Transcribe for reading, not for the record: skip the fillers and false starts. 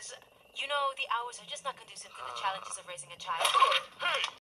because, you know, the hours are just not conducive to the challenges of raising a child. Hey,